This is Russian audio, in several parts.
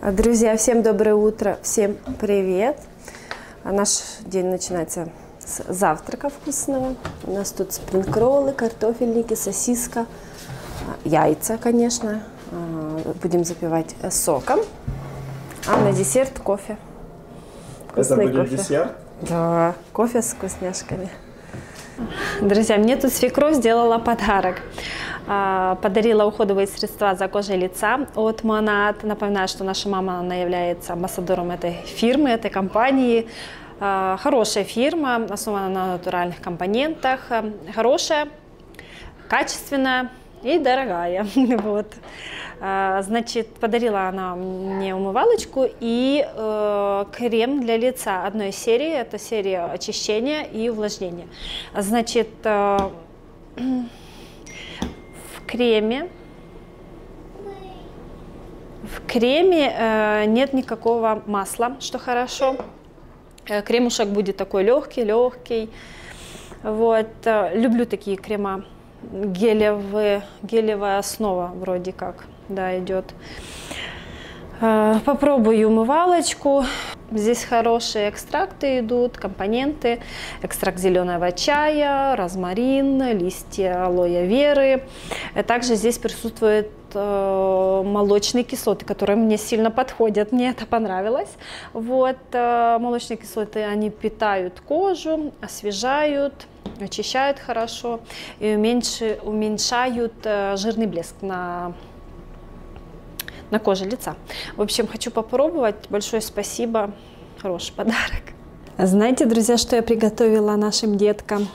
Друзья, всем доброе утро, всем привет! Наш день начинается с завтрака вкусного. У нас тут спринг-роллы, картофельники, сосиска, яйца, конечно. Будем запивать соком. А на десерт кофе. Вкусный Это будет кофе. Десерт? Да, кофе с вкусняшками. Друзья, мне тут свекровь сделала подарок. Подарила уходовые средства за кожей лица от Монат. Напоминаю, что наша мама, она является амбассадором этой фирмы, этой компании. Хорошая фирма, основана на натуральных компонентах. Хорошая, качественная и дорогая. Вот. Значит, подарила она мне умывалочку и крем для лица одной серии. Это серия очищения и увлажнения. Значит, в креме нет никакого масла, что хорошо. Кремушек будет такой легкий. Вот. Люблю такие крема. Гелевая основа вроде как, да, идет. Попробую умывалочку. Здесь хорошие экстракты идут, компоненты. Экстракт зеленого чая, розмарин, листья алоэ веры. Также здесь присутствуют молочные кислоты, которые мне сильно подходят. Мне это понравилось. Вот, молочные кислоты, они питают кожу, освежают, очищают хорошо и уменьшают жирный блеск на коже лица. В общем, хочу попробовать. Большое спасибо. Хороший подарок. Знаете, друзья, что я приготовила нашим деткам?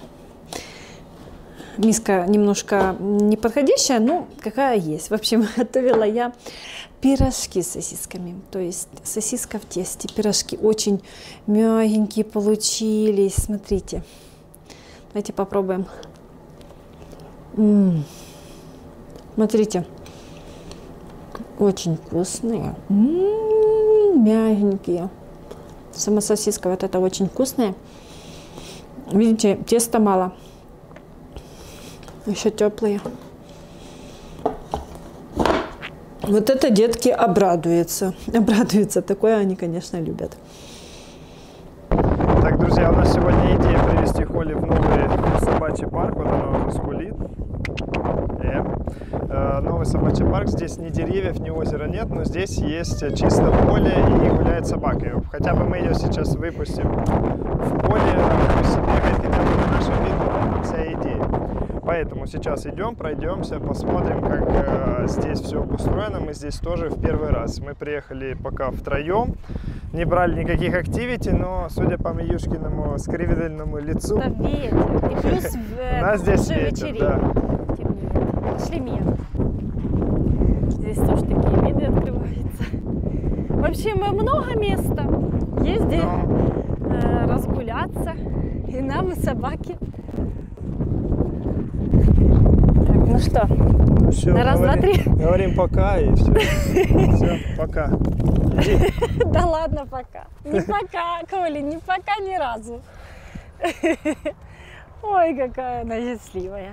Миска немножко неподходящая, но какая есть. В общем, готовила я пирожки с сосисками. То есть сосиска в тесте. Пирожки очень мягенькие получились. Смотрите. Давайте попробуем. Смотрите. Очень вкусные. Мягенькие. Сама сосиска вот эта очень вкусная. Видите, теста мало. Еще теплые. Вот это детки обрадуются. Такое они, конечно, любят. Так, друзья, у нас сегодня идея привезти Холли в новый собачий парк. Вот она уже скулит. Новый собачий парк. Здесь ни деревьев, ни озера нет, но здесь есть чисто поле и гуляет собака. Хотя бы мы ее сейчас выпустим в поле, пусть бегает хотя бы на нашем виду. Это вся идея. Поэтому сейчас идем, пройдемся, посмотрим, как здесь все обустроено. Мы здесь тоже в первый раз. Мы приехали пока втроем, не брали никаких активити, но, судя по Миюшкиному скривидельному лицу, и плюс нас здесь ветер, да. Пошли, Мия. Здесь тоже такие виды открываются. Вообще много места. Есть где разгуляться. И нам, и собаки. Так, ну что, ну все, на раз, два, три. Говорим пока и все. Все, пока. Иди. Да ладно, пока. Не пока, Коля, не пока ни разу. Ой, какая она счастливая.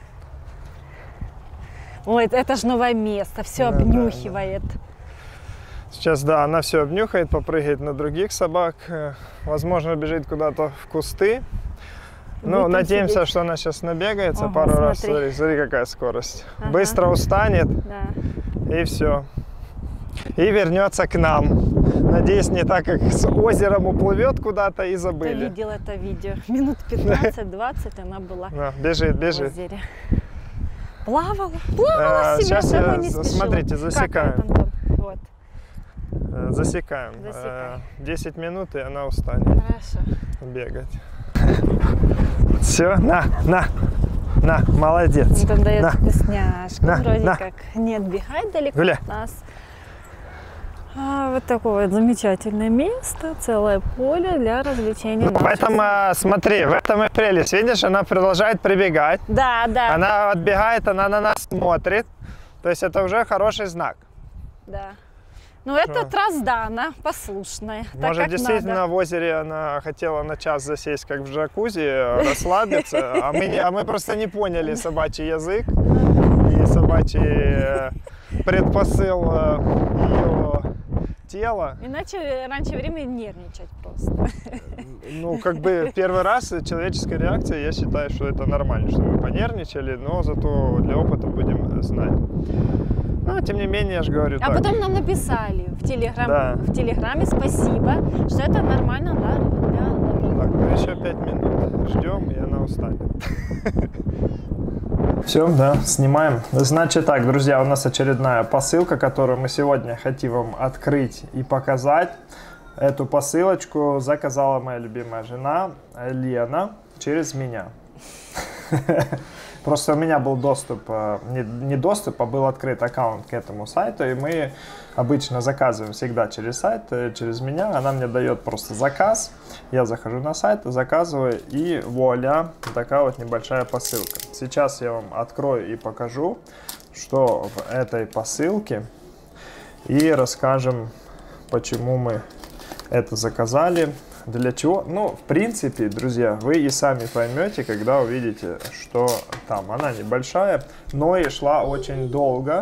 Ой, это же новое место, все обнюхивает. Да. Сейчас, да, она все обнюхает, попрыгает на других собак, возможно, бежит куда-то в кусты. Ну, надеемся, сидеть. Что она сейчас набегается. Ого, пару раз. Смотри, какая скорость. Ага. Быстро устанет, да. И все. И вернется к нам. Надеюсь, не так, как с озером уплывет куда-то и забыли. Я видела это видео. Минут 15-20 она была бежит. в озере. Плавала себе, сейчас домой не спешила. Смотрите, засекаем. Как это, Антон? Вот. Засекаем. 10 минут, и она устанет. Хорошо. Бегать. Все, на, молодец. Антон дает вкусняшку, вроде на. как не отбегает далеко Гуля. от нас. Вот такое вот замечательное место, целое поле для развлечения. В этом, смотри, в этом и прелесть. Видишь, она продолжает прибегать. Да. Она отбегает, она на нас смотрит. То есть это уже хороший знак. Да. Ну, этот раз, да, она послушная. Может, действительно, надо. В озере она хотела на час засесть, как в джакузи, расслабиться, а мы просто не поняли собачий язык и собачий предпосыл ее тело. Иначе раньше времени нервничать просто. Ну, как бы первый раз человеческая реакция, я считаю, что это нормально, что мы понервничали, но зато для опыта будем знать. Но, тем не менее, я же говорю так. А потом нам написали в Телеграме спасибо, что это нормально, да? Так, ну еще 5 минут ждем, и она устанет. Все, да, снимаем. Значит так, друзья, у нас очередная посылка, которую мы сегодня хотим вам открыть и показать. Эту посылочку заказала моя любимая жена Лена через меня. Просто у меня был доступ, не доступ, а был открыт аккаунт к этому сайту, и мы обычно заказываем всегда через сайт, через меня. Она мне дает просто заказ, я захожу на сайт, заказываю, и вуаля, такая вот небольшая посылка. Сейчас я вам открою и покажу, что в этой посылке, и расскажем, почему мы это заказали. Для чего? Ну, в принципе, друзья, вы и сами поймете, когда увидите, что там. Она небольшая, но и шла очень долго.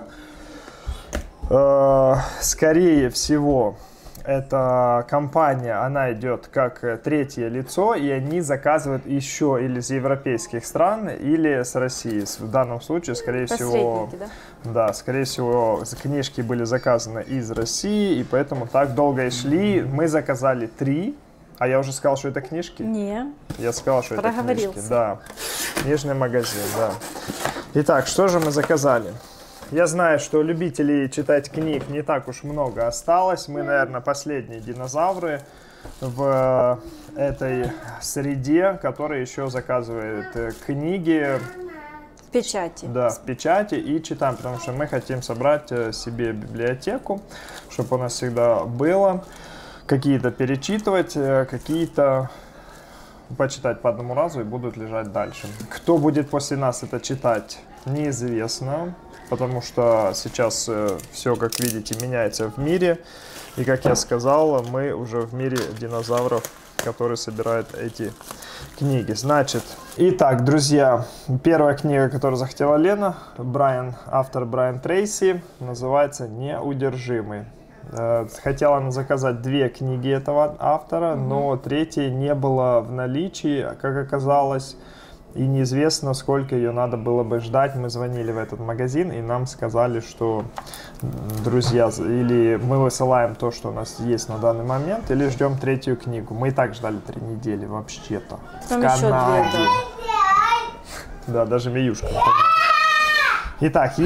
Скорее всего, эта компания, она идет как третье лицо, и они заказывают еще или из европейских стран, или с России. В данном случае, скорее всего, да, скорее всего, книжки были заказаны из России, и поэтому так долго и шли. Мы заказали 3. А я уже сказал, что это книжки? Не. Я сказал, что это книжки. Да. Книжный магазин, да. Итак, что же мы заказали? Я знаю, что любителей читать книг не так уж много осталось. Мы, наверное, последние динозавры в этой среде, которые еще заказывают книги. В печати. Да, в печати и читаем, потому что мы хотим собрать себе библиотеку, чтобы у нас всегда было. Какие-то перечитывать, какие-то почитать по одному разу и будут лежать дальше. Кто будет после нас это читать, неизвестно, потому что сейчас все, как видите, меняется в мире. И, как я сказал, мы уже в мире динозавров, которые собирают эти книги. Значит, итак, друзья, первая книга, которую захотела Лена, автор Брайан Трейси, называется «Неудержимый». Хотела она заказать 2 книги этого автора, но 3-й не было в наличии, как оказалось, и неизвестно, сколько ее надо было бы ждать. Мы звонили в этот магазин, и нам сказали, что, друзья, или мы высылаем то, что у нас есть на данный момент, или ждем 3-ю книгу. Мы и так ждали 3 недели вообще-то. Там еще 2, да, даже Миюшка. Итак,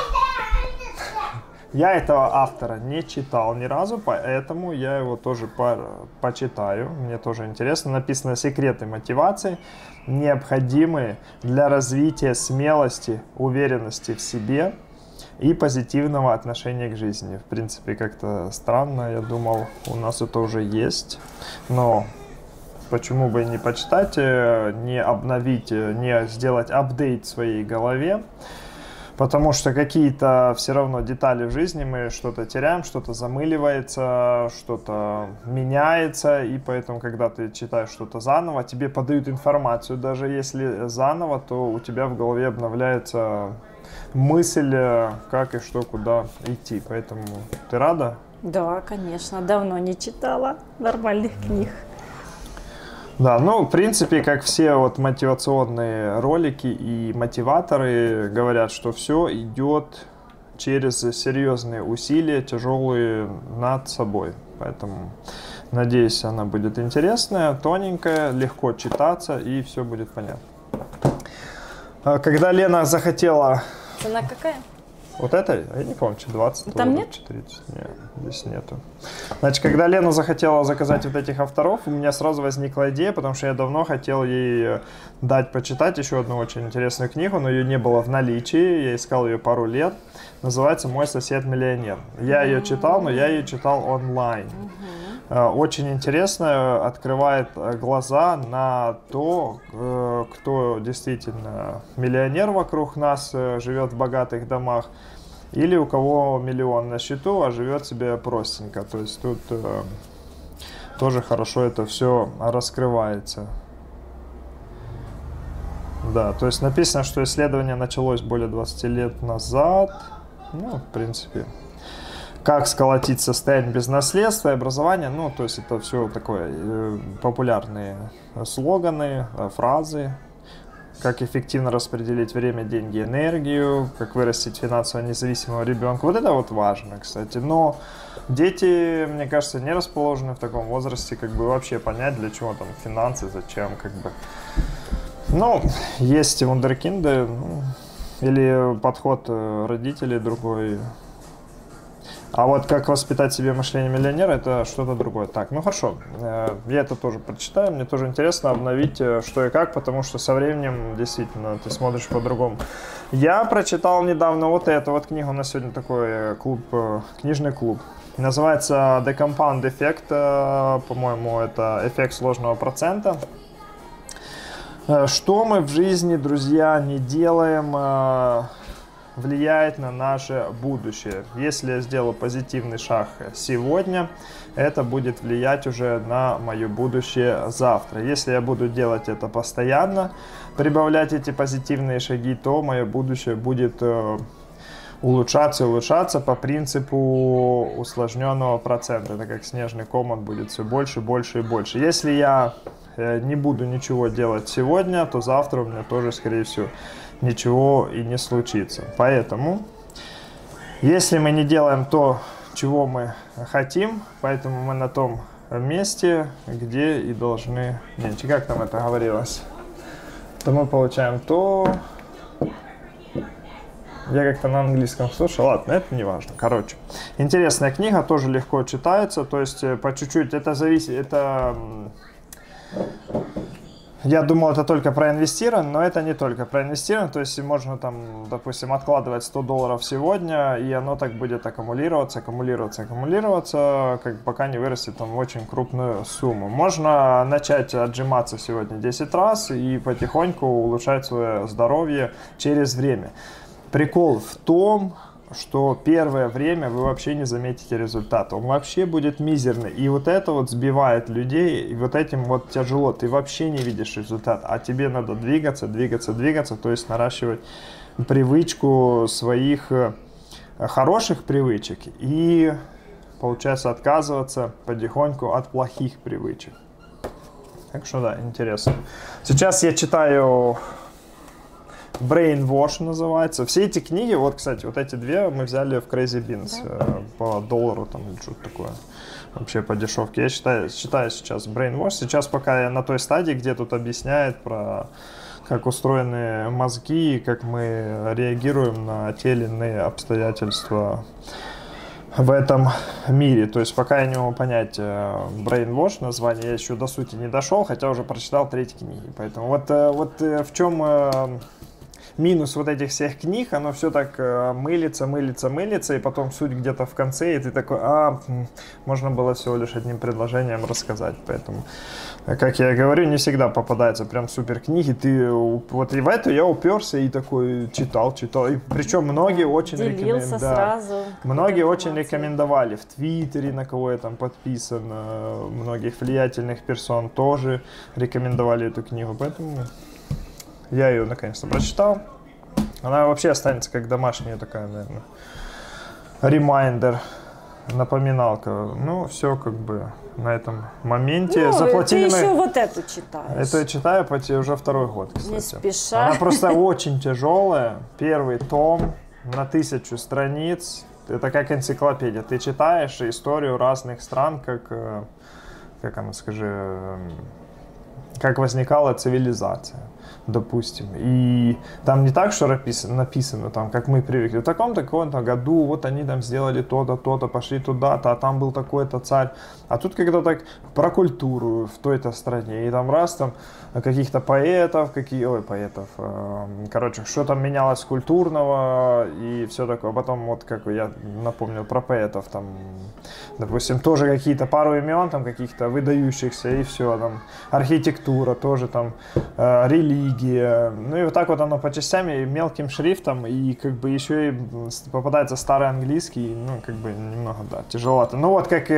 я этого автора не читал ни разу, поэтому я его тоже почитаю. Мне тоже интересно. Написано: секреты мотивации, необходимые для развития смелости, уверенности в себе и позитивного отношения к жизни. В принципе, как-то странно. Я думал, у нас это уже есть. Но почему бы не почитать, не обновить, не сделать апдейт в своей голове. Потому что какие-то все равно детали в жизни, мы что-то теряем, что-то замыливается, что-то меняется, и поэтому, когда ты читаешь что-то заново, тебе подают информацию, даже если заново, то у тебя в голове обновляется мысль, как и что, куда идти. Поэтому ты рада? Да, конечно, давно не читала нормальных книг. Да, ну, в принципе, как все вот мотивационные ролики и мотиваторы говорят, что все идет через серьезные усилия, тяжелые над собой. Поэтому, надеюсь, она будет интересная, тоненькая, легко читаться, и все будет понятно. Когда Лена захотела... Цена какая? Вот этой? Я не помню, 20 там долларов, нет? 40. Нет, здесь нету. Значит, когда Лена захотела заказать вот этих авторов, у меня сразу возникла идея, потому что я давно хотел ей дать почитать еще одну очень интересную книгу, но ее не было в наличии, я искал ее пару лет. Называется «Мой сосед-миллионер». Я ее читал, но я ее читал онлайн. Очень интересно, открывает глаза на то, кто действительно миллионер вокруг нас, живет в богатых домах, или у кого миллион на счету, а живет себе простенько. То есть тут тоже хорошо это все раскрывается. Да, то есть написано, что исследование началось более 20 лет назад. Ну, в принципе, как сколотить состояние без наследства и образования. Ну, то есть это все такое популярные слоганы, фразы. Как эффективно распределить время, деньги, энергию, как вырастить финансово независимого ребенка. Вот это вот важно, кстати. Но дети, мне кажется, не расположены в таком возрасте, как бы вообще понять, для чего там финансы, зачем, как бы. Ну, есть вундеркинды, ну, или подход родителей другой. А вот как воспитать себе мышление миллионера, это что-то другое. Так, ну хорошо, я это тоже прочитаю, мне тоже интересно обновить, что и как, потому что со временем действительно ты смотришь по-другому. Я прочитал недавно вот эту вот книгу, у нас сегодня такой клуб, книжный клуб. Называется The Compound Effect, по-моему, это эффект сложного процента. Что мы в жизни, друзья, не делаем, влияет на наше будущее. Если я сделаю позитивный шаг сегодня, это будет влиять уже на мое будущее завтра. Если я буду делать это постоянно, прибавлять эти позитивные шаги, то мое будущее будет улучшаться и улучшаться по принципу усложненного процента. Это как снежный ком, он будет все больше, больше и больше. Если я не буду ничего делать сегодня, то завтра у меня тоже, скорее всего, ничего и не случится. Поэтому, если мы не делаем то, чего мы хотим, поэтому мы на том месте, где и должны... Нет, как там это говорилось? То мы получаем то... Я как-то на английском слушал, ладно, это не важно. Короче, интересная книга, тоже легко читается, то есть по чуть-чуть, это зависит, это... Я думал, это только про инвестирование, но это не только про инвестирование. То есть можно там, допустим, откладывать $100 сегодня, и оно так будет аккумулироваться, как, пока не вырастет там в очень крупную сумму. Можно начать отжиматься сегодня 10 раз и потихоньку улучшать свое здоровье через время. Прикол в том, что первое время вы вообще не заметите результата. Он вообще будет мизерный. И вот это вот сбивает людей, и вот этим вот тяжело. Ты вообще не видишь результат, а тебе надо двигаться, то есть наращивать привычку своих хороших привычек и, получается, отказываться потихоньку от плохих привычек. Так что да, интересно. Сейчас я читаю... Brainwash называется. Все эти книги, вот, кстати, вот эти две мы взяли в Crazy Beans по $1 там или что-то такое. Вообще по дешевке. Я читаю сейчас Brainwash. Сейчас пока я на той стадии, где тут объясняет про как устроены мозги, как мы реагируем на те или иные обстоятельства в этом мире. То есть пока я не могу понять Brainwash название, я еще до сути не дошел, хотя уже прочитал 3 книги. Поэтому вот в чем... минус вот этих всех книг, оно все так мылится, и потом суть где-то в конце, и ты такой, можно было всего лишь одним предложением рассказать. Поэтому, как я говорю, не всегда попадаются прям супер книги. Ты вот и в эту я уперся и такой читал. И причем многие очень делился сразу. Многие очень рекомендовали в Твиттере, на кого я там подписан, многих влиятельных персон тоже рекомендовали эту книгу, поэтому... Я ее наконец-то прочитал. Она вообще останется как домашняя такая, наверное, ремайндер, напоминалка. Ну, все как бы на этом моменте. Ну, заплатили ты мы... еще вот эту читаешь. Эту я читаю уже 2-й год, кстати. Не спеша. Она просто очень тяжелая. 1-й том на 1000 страниц. Это как энциклопедия. Ты читаешь историю разных стран, как она, скажи, как возникала цивилизация. Допустим, и там не так, что написано, там, как мы привыкли, в таком-то году, вот они там сделали то-то, то-то, пошли туда-то, а там был такой-то царь, а тут когда так про культуру в той-то стране, и там раз там каких-то поэтов, короче, что там менялось культурного и все такое, потом вот, как я напомнил про поэтов, там, допустим, тоже какие-то пару имен, там, каких-то выдающихся, и все, там, архитектура, тоже там, религия, ну и вот так вот оно по частям и мелким шрифтом, и как бы еще и попадается старый английский, ну как бы немного, да, тяжеловато. Ну вот как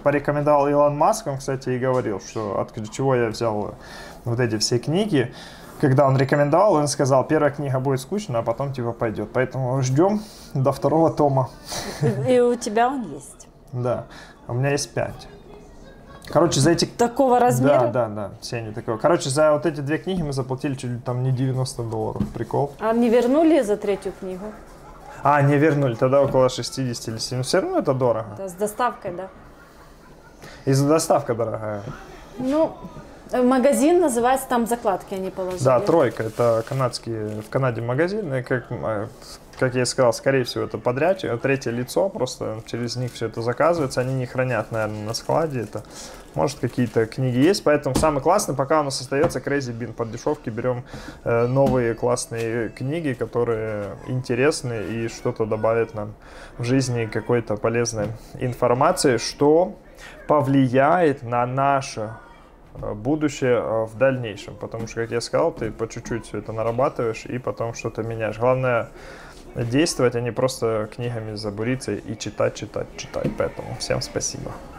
порекомендовал Илон Маск, он, кстати, и говорил, что от чего я взял вот эти все книги, когда он рекомендовал, он сказал, первая книга будет скучна, а потом типа пойдет. Поэтому ждем до 2-го тома. И у тебя он есть? Да, у меня есть 5. Короче, за эти... Такого размера? Да, сенью такого. Короче, за вот эти 2 книги мы заплатили чуть ли там не $90. Прикол. А не вернули за 3-ю книгу? А, не вернули, тогда около 60 или 70. Все равно это дорого. Да, с доставкой, да. И доставка дорогая. Ну, магазин называется, там закладки они положили. Да, «Тройка», это канадские, в Канаде магазины, как я и сказал, скорее всего, это подрядчик, 3-е лицо, просто через них все это заказывается, они не хранят, наверное, на складе это. Может, какие-то книги есть, поэтому самый классный, пока у нас остается Crazy Bean. Под дешевки берем новые классные книги, которые интересны и что-то добавят нам в жизни, какой-то полезной информации, что повлияет на наше будущее в дальнейшем. Потому что, как я сказал, ты по чуть-чуть все это нарабатываешь и потом что-то меняешь. Главное действовать, а не просто книгами забуриться и читать. Поэтому всем спасибо.